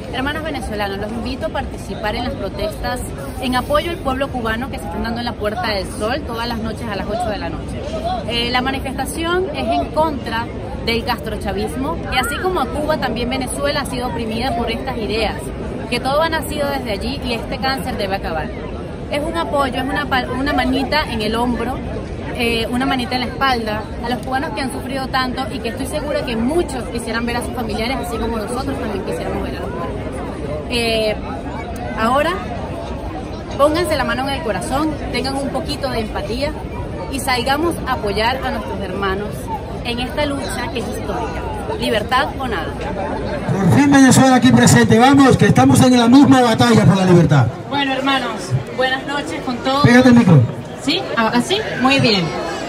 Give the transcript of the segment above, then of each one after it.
Hermanos venezolanos, los invito a participar en las protestas en apoyo al pueblo cubano que se están dando en la Puerta del Sol todas las noches a las 8 de la noche. La manifestación es en contra del castrochavismo, y así como a Cuba, también Venezuela ha sido oprimida por estas ideas, que todo ha nacido desde allí y este cáncer debe acabar. Es un apoyo, es una manita en el hombro, una manita en la espalda a los cubanos que han sufrido tanto y que estoy segura que muchos quisieran ver a sus familiares, así como nosotros también quisiéramos ver a los muertos. Ahora, pónganse la mano en el corazón, tengan un poquito de empatía y salgamos a apoyar a nuestros hermanos en esta lucha que es histórica. Libertad o nada. Por fin Venezuela aquí presente, vamos, que estamos en la misma batalla por la libertad. Bueno, hermanos, buenas noches con todos. Pégate el micro. ¿Sí? ¿Así? Muy bien.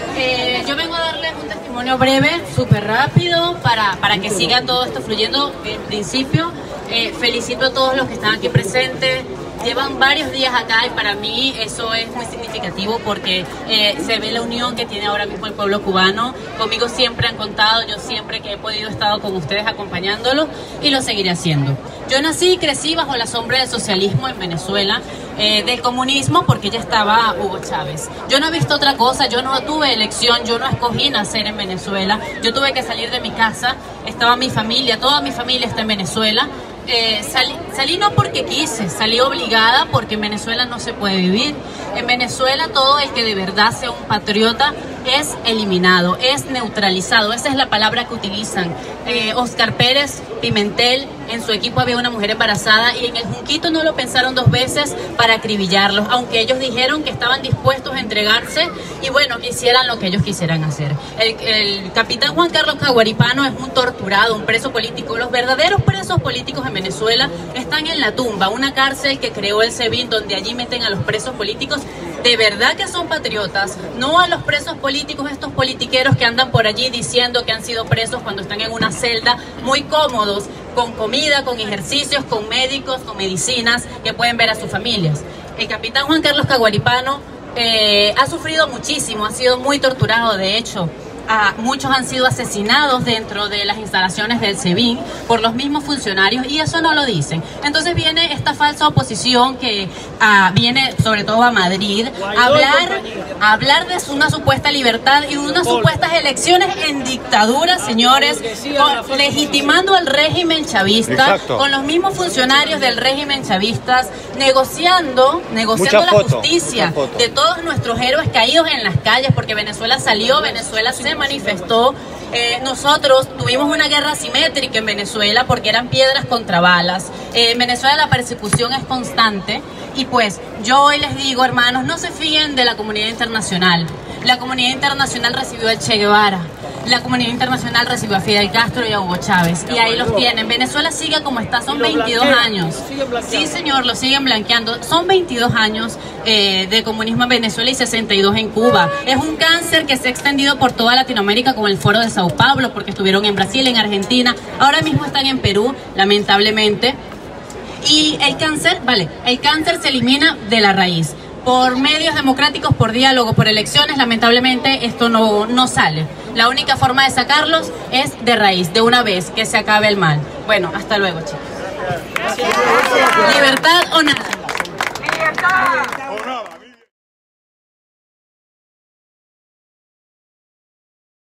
Yo vengo a darles un testimonio breve, súper rápido, para que siga todo esto fluyendo. En principio, felicito a todos los que están aquí presentes. Llevan varios días acá y para mí eso es muy significativo porque se ve la unión que tiene ahora mismo el pueblo cubano. Conmigo siempre han contado, yo siempre que he podido he estado con ustedes acompañándolos y lo seguiré haciendo. Yo nací y crecí bajo la sombra del socialismo en Venezuela, del comunismo, porque ya estaba Hugo Chávez. Yo no he visto otra cosa, yo no tuve elección, yo no escogí nacer en Venezuela, yo tuve que salir de mi casa, estaba mi familia, toda mi familia está en Venezuela. Salí no porque quise, salí obligada porque en Venezuela no se puede vivir. En Venezuela todo el que de verdad sea un patriota es eliminado, es neutralizado. Esa es la palabra que utilizan. Oscar Pérez Pimentel, en su equipo había una mujer embarazada y en el Junquito no lo pensaron dos veces para acribillarlos, aunque ellos dijeron que estaban dispuestos a entregarse y bueno, que hicieran lo que ellos quisieran hacer. El capitán Juan Carlos Caguaripano es un torturado, un preso político. Los verdaderos presos políticos en Venezuela están en la tumba, una cárcel que creó el SEBIN, donde allí meten a los presos políticos de verdad que son patriotas, no a los presos políticos, estos politiqueros que andan por allí diciendo que han sido presos cuando están en una celda muy cómodos, con comida, con ejercicios, con médicos, con medicinas, que pueden ver a sus familias. El capitán Juan Carlos Caguaripano ha sufrido muchísimo, ha sido muy torturado, de hecho. Muchos han sido asesinados dentro de las instalaciones del SEBIN por los mismos funcionarios y eso no lo dicen. Entonces viene esta falsa oposición que viene sobre todo a Madrid a hablar de una supuesta libertad y unas supuestas elecciones en dictadura, señores, legitimando al régimen chavista. Exacto. Con los mismos funcionarios del régimen chavistas, negociando la justicia de todos nuestros héroes caídos en las calles, porque Venezuela salió, Venezuela se manifestó. Nosotros tuvimos una guerra asimétrica en Venezuela porque eran piedras contra balas. En Venezuela la persecución es constante y pues yo hoy les digo, hermanos, no se fíen de la comunidad internacional. La comunidad internacional recibió a Che Guevara, la comunidad internacional recibió a Fidel Castro y a Hugo Chávez y ahí los tienen. Venezuela sigue como está, son 22 años. Sí, señor, lo siguen blanqueando. Son 22 años de comunismo en Venezuela y 62 en Cuba. Es un cáncer que se ha extendido por toda Latinoamérica, como el Foro de Sao Paulo, porque estuvieron en Brasil, en Argentina, ahora mismo están en Perú, lamentablemente. Y el cáncer se elimina de la raíz. Por medios democráticos, por diálogo, por elecciones, lamentablemente esto no sale. La única forma de sacarlos es de raíz, de una vez, que se acabe el mal. Bueno, hasta luego, chicos. Libertad o nada. Libertad.